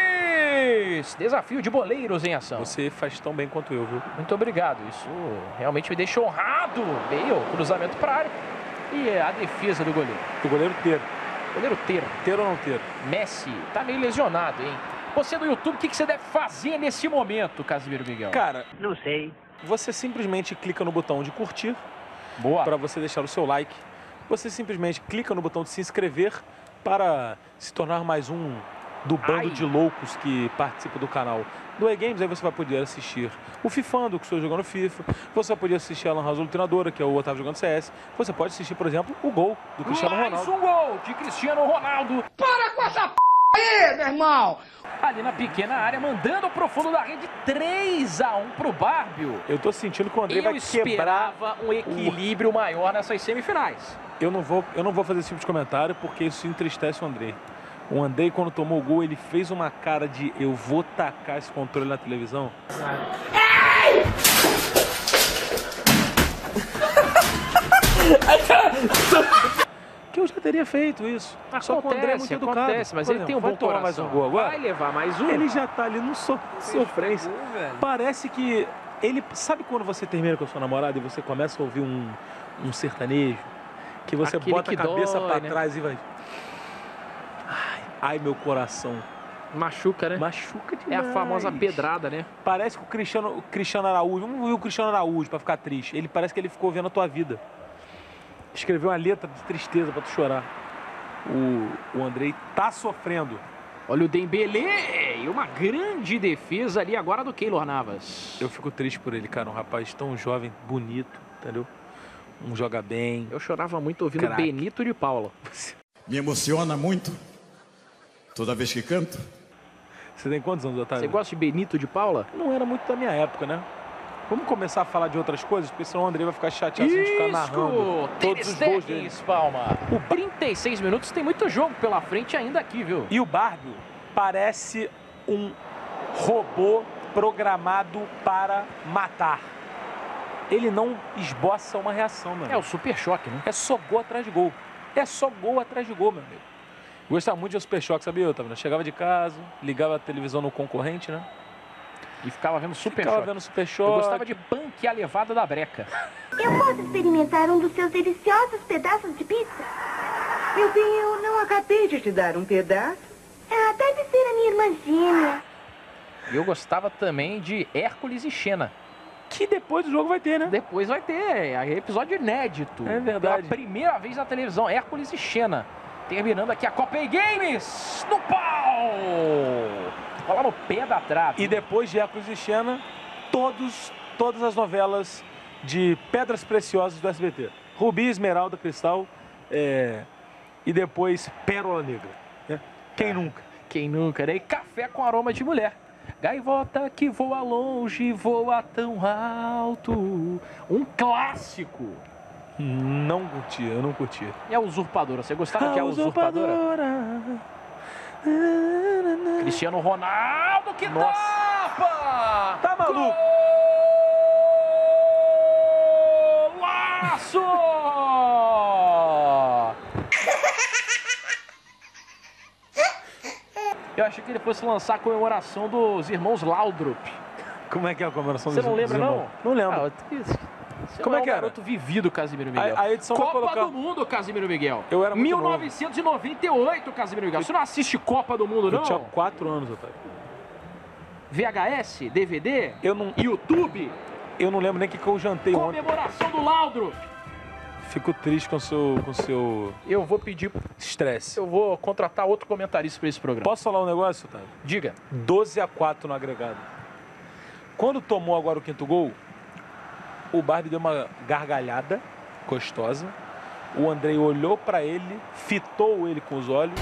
Games! Desafio de boleiros em ação. Você faz tão bem quanto eu, viu? Muito obrigado. Isso realmente me deixa honrado. Veio cruzamento pra área. E a defesa do goleiro. Do goleiro ter. Goleiro ter. Ter ou não ter? Messi tá meio lesionado, hein? Você do YouTube, o que, que você deve fazer nesse momento, Casimiro Miguel? Cara, não sei. Você simplesmente clica no botão de curtir. Boa. Para você deixar o seu like. Você simplesmente clica no botão de se inscrever para se tornar mais um do bando Ai. de loucos que participa do canal do E-Games. Aí você vai poder assistir o Fifando, que estou jogando FIFA. Você vai poder assistir a Lan House Ultradora, que é o Otávio jogando C S. Você pode assistir, por exemplo, o gol do Cristiano Mais Ronaldo. um gol de Cristiano Ronaldo. Para com essa p aí, meu irmão! Ali na pequena área, mandando pro fundo da rede, três a um pro Barbio. Eu tô sentindo que o André Eu vai quebrar esperava um equilíbrio o... maior nessas semifinais. Eu não vou, eu não vou fazer esse tipo de comentário porque isso entristece o André. O André, quando tomou o gol, ele fez uma cara de eu vou tacar esse controle na televisão. Que eu já teria feito isso. Acontece, Só que o André é muito educado. Acontece, mas Por ele exemplo, tem um vai bom tomar coração. mais um gol agora? Vai levar mais um. Ele já tá ali no so sofrência. Parece que ele... Sabe quando você termina com a sua namorada e você começa a ouvir um, um sertanejo? Que você Aquele bota que a cabeça dói, pra né? trás e vai... Ai, ai, meu coração. Machuca, né? Machuca É demais. a famosa pedrada, né? Parece que o Cristiano, o Cristiano Araújo... Vamos ver o Cristiano Araújo pra ficar triste. Ele parece que ele ficou vendo a tua vida. Escreveu uma letra de tristeza pra tu chorar. O, o Andrei tá sofrendo. Olha o Dembélé e uma grande defesa ali agora do Keylor Navas. Eu fico triste por ele, cara. Um rapaz tão jovem, bonito, entendeu? Um joga bem. Eu chorava muito ouvindo Craque. Benito de Paula. Me emociona muito toda vez que canto. Você tem quantos anos, Otávio? Você gosta de Benito de Paula? Não era muito da minha época, né? Vamos começar a falar de outras coisas, porque senão o André vai ficar chateado se a gente ficar narrando todos os gols dele. Palma. O trinta e seis minutos tem muito jogo pela frente ainda aqui, viu? E o Barbio parece um robô programado para matar. Ele não esboça uma reação, meu amigo. É o super choque, né? É só gol atrás de gol. É só gol atrás de gol, meu amigo. Gostava muito de super choque, sabia, Otávio? Chegava de casa, ligava a televisão no concorrente, né? E ficava vendo super ficava choque. vendo super choque. Eu gostava de Punk, a levada da breca. Eu posso experimentar um dos seus deliciosos pedaços de pizza? Meu bem, eu não acabei de te dar um pedaço. Ah, deve ser a minha irmã gêmea. E eu gostava também de Hércules e Xena. Que depois do jogo vai ter, né? Depois vai ter, é episódio inédito. É verdade. Pela primeira vez na televisão, Hércules e Xena. Terminando aqui a Copa E Games no pau! Olha lá no pé da trave. E depois de Hércules e Xena, todos, todas as novelas de Pedras Preciosas do S B T. Rubi, Esmeralda, Cristal é... e depois Pérola Negra. Né? Quem é. nunca? Quem nunca, né? E Café com Aroma de Mulher. Gaivota que voa longe, voa tão alto. Um clássico. Não curtia, eu não curtia. E a Usurpadora? Você gostava de A Usurpadora? Usurpadora? Cristiano Ronaldo, que Nossa. tapa! Tá maluco? Golaço! Eu achei que ele fosse lançar a comemoração dos irmãos Laudrup. Como é que é a comemoração Você dos não lembra, não? Não lembro. Ah, Você Como é que é um era? garoto vivido, Casimiro Miguel. A, a edição Copa vai colocar... do Mundo, Casimiro Miguel. Eu era muito mil novecentos e noventa e oito, Casimiro Miguel. Você não assiste Copa do Mundo, não? Eu tinha quatro anos, Otávio. V H S, D V D, eu não... YouTube. Eu não lembro nem o que, que eu jantei ontem. Comemoração do Laudrup. Fico triste com o seu... Com seu... Eu vou pedir... Estresse. Eu vou contratar outro comentarista para esse programa. Posso falar um negócio, Otávio? Diga. doze a quatro no agregado. Quando tomou agora o quinto gol, o Barbie deu uma gargalhada gostosa. O Andrei olhou para ele, fitou ele com os olhos.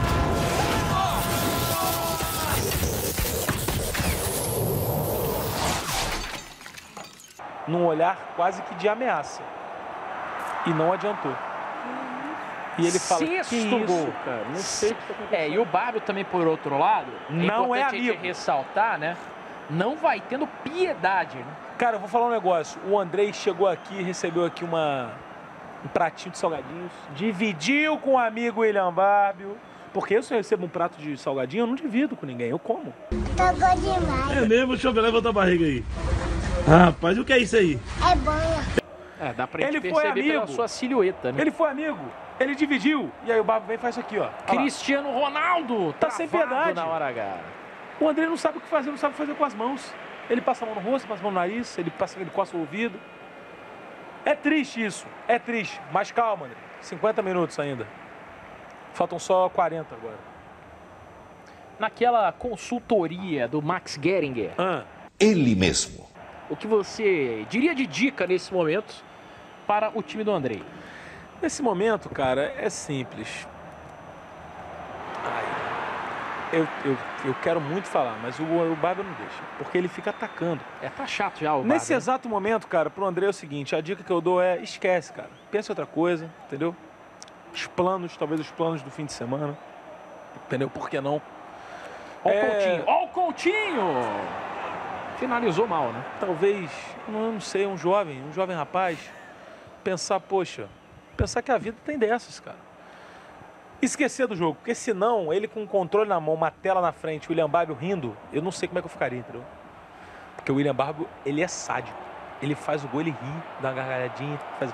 Num olhar quase que de ameaça. E não adiantou. E ele fala, Sexto que isso, gol, cara? Não sei o que tá acontecendo. É, e o Bárbio também, por outro lado, não é importante amigo. a gente ressaltar, né? Não vai tendo piedade, né? Cara, eu vou falar um negócio. O Andrei chegou aqui, recebeu aqui uma, um pratinho de salgadinhos, dividiu com o amigo William Bárbio. Porque eu, se eu recebo um prato de salgadinho, eu não divido com ninguém, eu como. Tá bom demais. É mesmo? Deixa eu ver, levanta a barriga aí. Rapaz, o que é isso aí? É banha. É, dá pra gente ele perceber foi amigo. pela sua silhueta, né? Ele foi amigo, ele dividiu. E aí o Bárbio vem e faz isso aqui, ó. Olha Cristiano lá. Ronaldo, tá sem piedade na hora H. O Andrei não sabe o que fazer, não sabe fazer com as mãos. Ele passa a mão no rosto, passa a mão no nariz, ele, passa, ele coça o ouvido. É triste isso, é triste. Mas calma, Andrei. cinquenta minutos ainda. Faltam só quarenta agora. Naquela consultoria do Max Geringer. Ah. Ele mesmo. O que você diria de dica nesse momento para o time do Andrei? Nesse momento, cara, é simples. Ai, eu, eu, eu quero muito falar, mas o, o Bárbio não deixa, porque ele fica atacando. É, tá chato já o Bárbio. Nesse exato momento, cara, pro Andrei é o seguinte, a dica que eu dou é esquece, cara. Pensa em outra coisa, entendeu? Os planos, talvez os planos do fim de semana. Entendeu? Por que não? Ó o é... Coutinho, ó o Coutinho! Finalizou mal, né? Talvez, eu não sei, um jovem, um jovem rapaz, pensar, poxa, pensar que a vida tem dessas, cara. Esquecer do jogo, porque senão, ele com o controle na mão, uma tela na frente, o William Bárbio rindo, eu não sei como é que eu ficaria, entendeu? Porque o William Bárbio, ele é sádico. Ele faz o gol, ele ri, dá uma gargalhadinha, faz...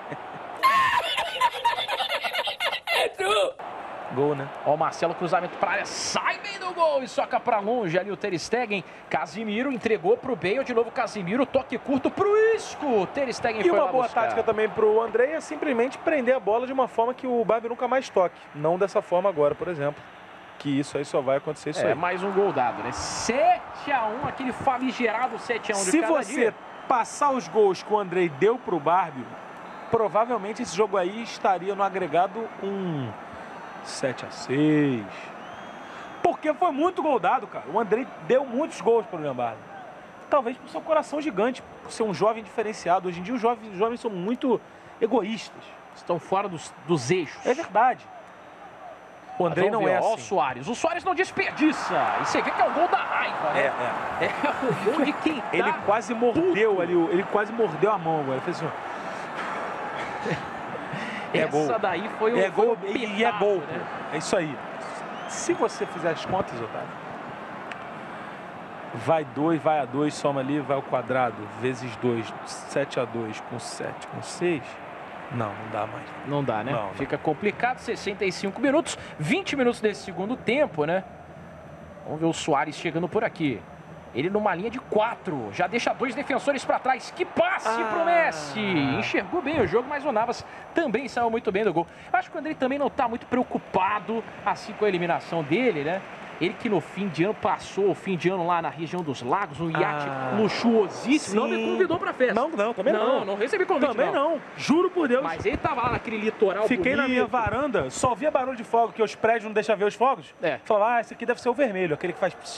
Gol, né? Ó o Marcelo, cruzamento pra área, sai bem do gol e soca pra longe ali o Ter Stegen. Casimiro entregou pro Bale, de novo Casimiro, toque curto pro Isco. Ter Stegen e foi uma lá boa buscar. tática também pro Andrei é simplesmente prender a bola de uma forma que o Bárbio nunca mais toque. Não dessa forma agora, por exemplo. Que isso aí só vai acontecer isso é, aí. É, mais um gol dado, né? sete a um, aquele famigerado sete a um de Se cada você dia. passar os gols que o Andrei deu pro Bárbio, provavelmente esse jogo aí estaria no agregado um sete a seis. Porque foi muito gol dado, cara. O Andrei deu muitos gols pro William Bárbio. Talvez por seu coração gigante, por ser um jovem diferenciado. Hoje em dia os jovens, os jovens são muito egoístas. Estão fora dos, dos eixos. É verdade. O Andrei não ver, é ó, assim. o Soares. O Soares não desperdiça. E você vê que é o gol da raiva, né? É, é. É o gol de quem tá Ele quase mordeu puto. ali, ele quase mordeu a mão agora. Ele fez assim, é Essa gol. daí foi o É gol foi um e é pedaço, gol, né? É isso aí. Se você fizer as contas, Otávio, vai dois, vai a dois, soma ali, vai ao quadrado, vezes dois, sete a dois, com sete, com seis. Não, não dá mais. Não dá, né? Não, não. Fica complicado, sessenta e cinco minutos, vinte minutos desse segundo tempo, né? Vamos ver o Soares chegando por aqui. Ele numa linha de quatro, já deixa dois defensores para trás. Que passe ah. pro Messi! Enxergou bem o jogo, mas o Navas também saiu muito bem do gol. Acho que o Andrei também não está muito preocupado assim com a eliminação dele, né? Ele que no fim de ano passou o fim de ano lá na região dos Lagos, um iate ah, luxuosíssimo. Sim. Não me convidou pra festa. Não, não, também não. Não, não recebi convite, Também não. não. Juro por Deus. Mas ele tava lá naquele litoral Fiquei bonito. na minha varanda, só via barulho de fogo, que os prédios não deixam ver os fogos. É. Falava, ah, esse aqui deve ser o vermelho, aquele que faz...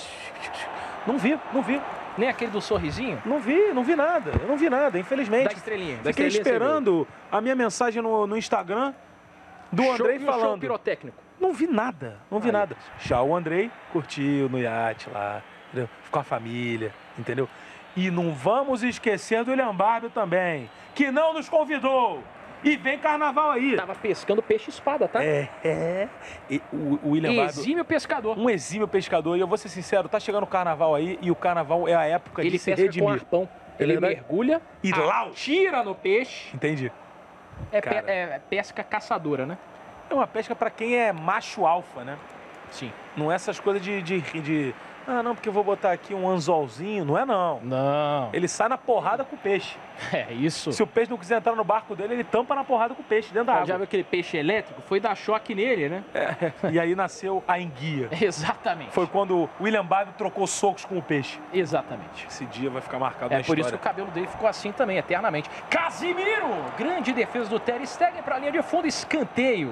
Não vi, não vi. Nem aquele do sorrisinho? Não vi, não vi nada. Eu não vi nada, infelizmente. Da estrelinha. Da Fiquei estrelinha esperando a minha mensagem no, no Instagram do show, Andrei falando. Show pirotécnico. Não vi nada, não vi Aí. nada. Já o Andrei curtiu no iate lá, entendeu? Com a família, entendeu? E não vamos esquecer do William Barbie também, que não nos convidou. E vem carnaval aí. Tava pescando peixe-espada, tá? É, é. E o, o William Barbie... Exímio pescador. Um exímio pescador. E eu vou ser sincero, tá chegando o carnaval aí e o carnaval é a época ele de se redimir. Com arpão. Ele, ele mergulha e lá tira no peixe. Entendi. É, pe é pesca caçadora, né? É uma pesca para quem é macho alfa, né? Sim. Não é essas coisas de... de, de... Ah, não, porque eu vou botar aqui um anzolzinho. Não é, não. Não. Ele sai na porrada com o peixe. É isso. Se o peixe não quiser entrar no barco dele, ele tampa na porrada com o peixe dentro da água. Já viu aquele peixe elétrico? Foi dar choque nele, né? É. E aí nasceu a enguia. Exatamente. Foi quando o William Barbie trocou socos com o peixe. Exatamente. Esse dia vai ficar marcado é na história. É por isso que o cabelo dele ficou assim também, eternamente. Casimiro! Grande defesa do Ter Stegen para a linha de fundo, escanteio.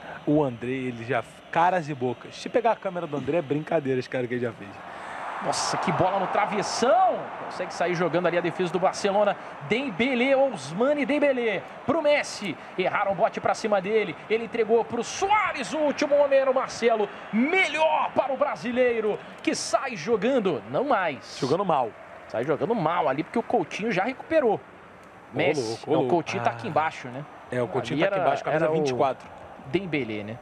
O André, ele já... Caras e bocas. Se pegar a câmera do André, é brincadeira esse cara que ele já fez. Nossa, que bola no travessão. Consegue sair jogando ali a defesa do Barcelona. Dembélé, Ousmane Dembélé. Pro Messi. Erraram o bote pra cima dele. Ele entregou pro Soares. O último homem era o Marcelo. Melhor para o brasileiro, que sai jogando. Não mais. Jogando mal. Sai jogando mal ali, porque o Coutinho já recuperou. Messi. Ô, louco, ô, louco. O Coutinho ah. tá aqui embaixo, né? É, o Coutinho ali tá aqui embaixo, camisa vinte e quatro. Dembélé, né?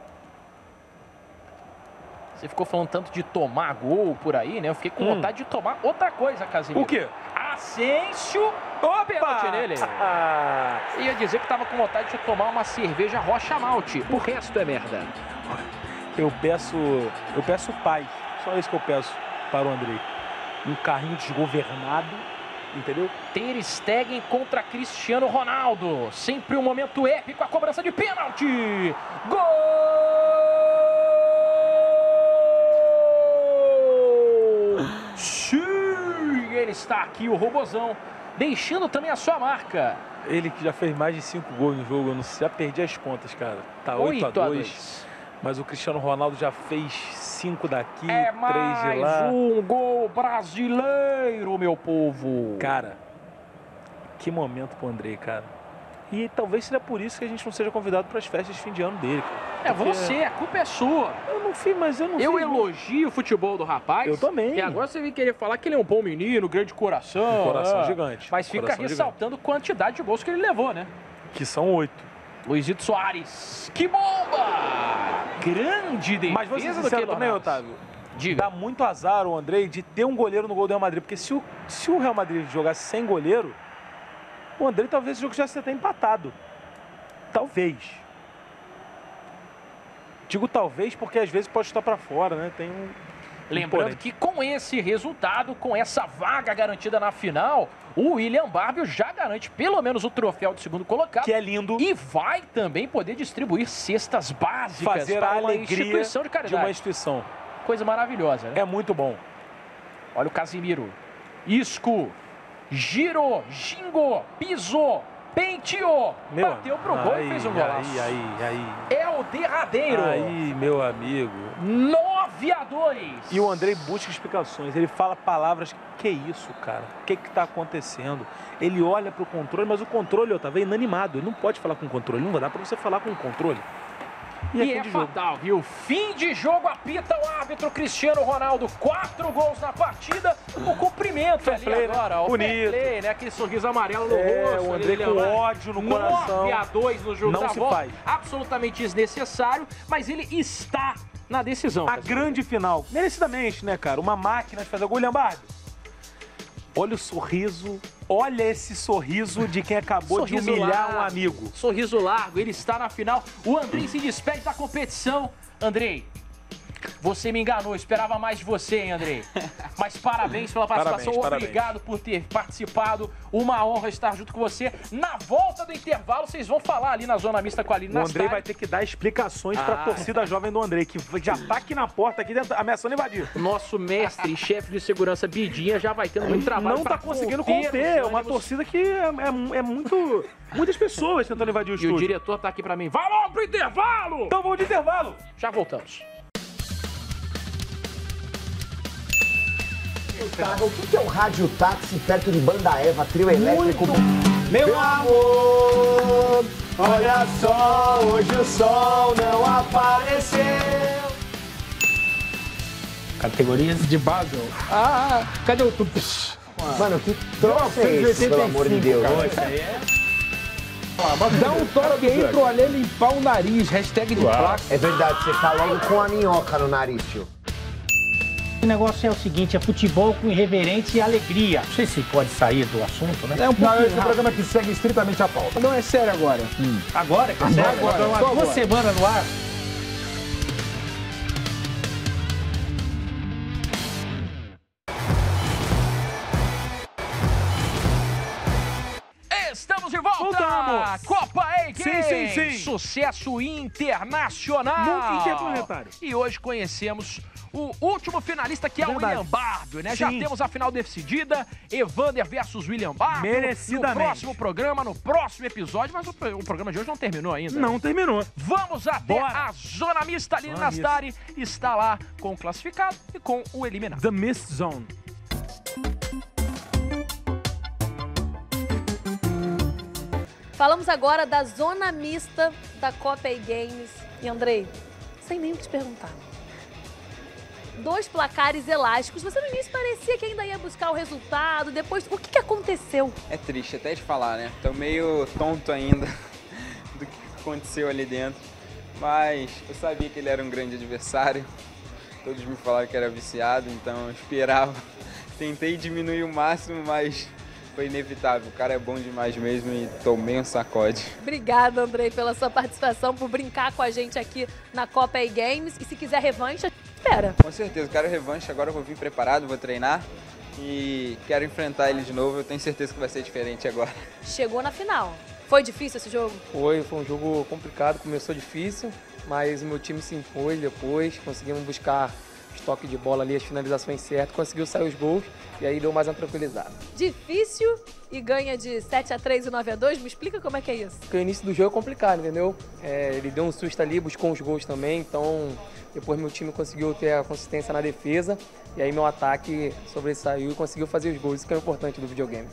Você ficou falando tanto de tomar gol por aí, né? Eu fiquei com hum. vontade de tomar outra coisa, Casimiro. O quê? Asensio. Opa! Pênalti nele. Ia dizer que tava com vontade de tomar uma cerveja Rocha Malte. O resto é merda. Eu peço, eu peço paz. Só isso que eu peço para o Andrei. Um carrinho desgovernado, entendeu? Ter Stegen contra Cristiano Ronaldo. Sempre um momento épico, a cobrança de pênalti. Gol! Sim, ele está aqui, o Robozão, deixando também a sua marca. Ele que já fez mais de cinco gols no jogo, eu não sei, já perdi as contas, cara. Tá oito a dois, mas o Cristiano Ronaldo já fez cinco daqui, é três de lá. Mais um gol brasileiro, meu povo. Cara, que momento pro Andrei, cara. E talvez seja por isso que a gente não seja convidado para as festas de fim de ano dele, cara. É você, a culpa é sua. Eu não fiz, mas eu não Eu fiz, elogio o futebol do rapaz. Eu também. E agora você vem querer falar que ele é um bom menino, grande coração. Um coração é. gigante. Mas fica coração ressaltando a quantidade de gols que ele levou, né? Que são oito. Luizito Soares. Que bomba! Grande defesa. Mas você sincero também, Otávio. Diga. Dá muito azar o Andrei de ter um goleiro no gol do Real Madrid. Porque se o, se o Real Madrid jogasse sem goleiro, o Andrei talvez esse jogo já seja até empatado. Talvez. Digo talvez porque às vezes pode estar para fora, né? Tem um... Lembrando que com esse resultado, com essa vaga garantida na final, o William Barbie já garante pelo menos o troféu de segundo colocado. Que é lindo. E vai também poder distribuir cestas básicas fazer para a uma alegria instituição de caridade. De uma instituição. Coisa maravilhosa, né? É muito bom. Olha o Casimiro. Isco. Girou. Gingou. Pisou. Penteou, meu, bateu pro gol e fez um golaço. Aí, aí, aí. É o derradeiro. Aí, meu amigo. nove a dois. E o Andrei busca explicações. Ele fala palavras. Que isso, cara? O que que tá acontecendo? Ele olha pro controle, mas o controle, ó, tava inanimado. Ele não pode falar com o controle. Não vai dar pra você falar com o controle. E, e é, é fatal, viu? Fim de jogo, apita o árbitro Cristiano Ronaldo. Quatro gols na partida. O cumprimento fair ali play, agora. Né? O bonito. Play, né? Aquele sorriso amarelo no é, rosto. O André com lá. ódio no coração. nove a dois no jogo não da se volta. faz. Absolutamente desnecessário, mas ele está na decisão. A pessoal. grande final. Merecidamente, né, cara? Uma máquina de fazer gol. William Barbie. Olha o sorriso, olha esse sorriso de quem acabou sorriso de humilhar largo, um amigo. Sorriso largo, ele está na final. O Andrei se despede da competição. Andrei, Você me enganou, esperava mais de você, hein, Andrei? Mas parabéns pela participação, Parabéns, obrigado parabéns. por ter participado. Uma honra estar junto com você. Na volta do intervalo, vocês vão falar ali na zona mista com a Aline O Andrei Nastari. vai ter que dar explicações Ah. pra torcida jovem do Andrei, que já tá aqui na porta, aqui dentro, ameaçando invadir. Nosso mestre e chefe de segurança, Bidinha, já vai tendo muito trabalho Não pra tá conseguindo conter conter, é os uma ânimos. torcida que é, é- é muito... Muitas pessoas tentando invadir o E estúdio. o diretor tá aqui pra mim. Vai logo pro intervalo! Então vamos de intervalo. Já voltamos. O que que é um rádio táxi perto de Banda Eva, trio elétrico? Meu amor, olha só, hoje o sol não apareceu. Categorias de Basel. Ah, cadê o tudo? Mano, que troço é esse, pelo amor de Deus? Dá um toque aí pro Alê limpar o nariz. Hashtag de placa. É verdade, você tá logo com a minhoca no nariz, tio. O negócio é o seguinte, é futebol com irreverência e alegria. Não sei se pode sair do assunto, né? É um pouquinho Não, esse rápido. programa que segue estritamente a pauta. Não, é sério agora. Hum. Agora? Que é sério? Agora, Agora, só Duas agora. semanas no ar. Estamos de volta! Voltamos! Copa A Games! Sim, sim, sim. Sucesso internacional! Muito interplanetário. E hoje conhecemos o último finalista, que é Verdade. o William Barbio, né? Já Sim. temos a final decidida, Evander versus William Barbio. Merecidamente. No próximo programa, no próximo episódio, mas o, o programa de hoje não terminou ainda. Não terminou. Vamos até Bora. a Zona Mista. Aline Zona Nastari está lá com o classificado e com o eliminado. The Mist Zone. Falamos agora da zona mista da Copa A Games. E Andrei, sem nem o que te perguntar. Dois placares elásticos. Você no início parecia que ainda ia buscar o resultado. Depois, o que, que aconteceu? É triste até de falar, né? Tô meio tonto ainda do que aconteceu ali dentro. Mas eu sabia que ele era um grande adversário. Todos me falaram que era viciado, então eu esperava. Tentei diminuir o máximo, mas foi inevitável. O cara é bom demais mesmo e tomei um sacode. Obrigada, Andrei, pela sua participação, por brincar com a gente aqui na Copa A Games. E se quiser revanche, espera. Com certeza, quero revanche. Agora eu vou vir preparado, vou treinar e quero enfrentar ele de novo. Eu tenho certeza que vai ser diferente agora. Chegou na final. Foi difícil esse jogo? Foi, foi um jogo complicado, começou difícil, mas o meu time se impôs depois, conseguimos buscar os toques de bola ali, as finalizações certas, conseguiu sair os gols e aí deu mais uma tranquilizada. Difícil e ganha de sete a três e nove a dois, me explica como é que é isso. Porque o início do jogo é complicado, entendeu? É, ele deu um susto ali, buscou os gols também, então depois meu time conseguiu ter a consistência na defesa e aí meu ataque sobressaiu e conseguiu fazer os gols, isso que é o importante do videogame.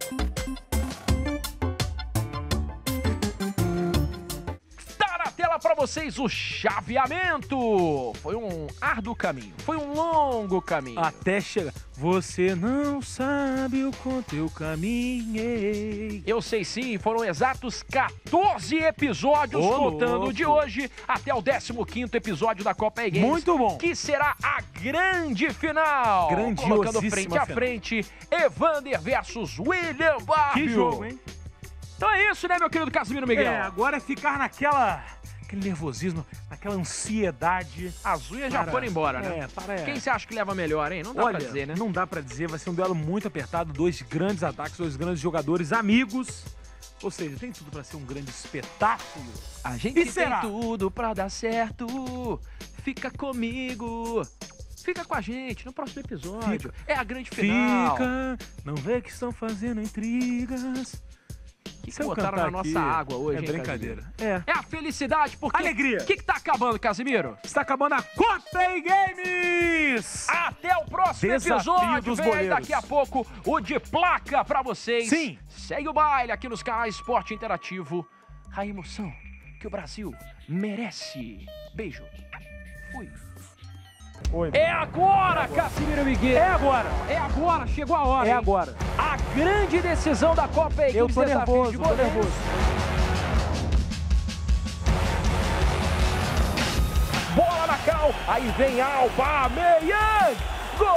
Para vocês o chaveamento. Foi um árduo caminho, foi um longo caminho. Até chegar. Você não sabe o quanto eu caminhei. Eu sei sim, foram exatos quatorze episódios, Ô, contando louco. de hoje até o décimo quinto episódio da Copa A Games. Muito bom. Que será a grande final. Grandiosíssima Colocando frente a final. frente, Evander versus William Barbio. Que jogo, hein? Então é isso, né, meu querido Casimiro Miguel? É, agora é ficar naquela... aquele nervosismo, aquela ansiedade. As unhas já Para- foram embora, né? É, para... Quem você acha que leva melhor, hein? Não dá Olha, pra dizer, né? não dá pra dizer, vai ser um duelo muito apertado, dois grandes ataques, dois grandes jogadores, amigos. Ou seja, tem tudo pra ser um grande espetáculo. A gente E tem será? tudo pra dar certo. Fica comigo. Fica com a gente no próximo episódio. Fica. É a grande final. Fica, não vê que estão fazendo intrigas. Que Se eu botaram cantar na aqui, nossa água hoje, é hein, brincadeira. Casimiro? É. É a felicidade, porque... Alegria. O que, que tá acabando, Casimiro? Está acabando a Copa A Games! Até o próximo Desafio episódio. dos Vem aí goleiros. daqui a pouco o de placa pra vocês. Sim. Segue o baile aqui nos canais Esporte Interativo. A emoção que o Brasil merece. Beijo. Fui. Oi, É agora, Casimiro Miguel. É agora. É agora, chegou a hora. É hein? agora. A grande decisão da Copa A Games. Eu tô desafio nervoso, de tô goleiros. nervoso. Bola na cal, aí vem Alba Meyang. Gol!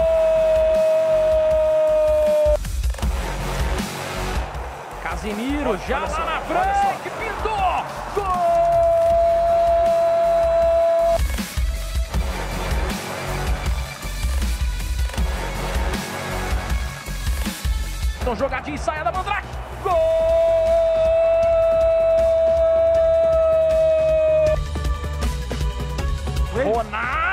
Casimiro já olha lá só, na olha frente, pintou! Gol! Atenção, jogadinha, ensaia da Mandrake. Gol! Ronaldo!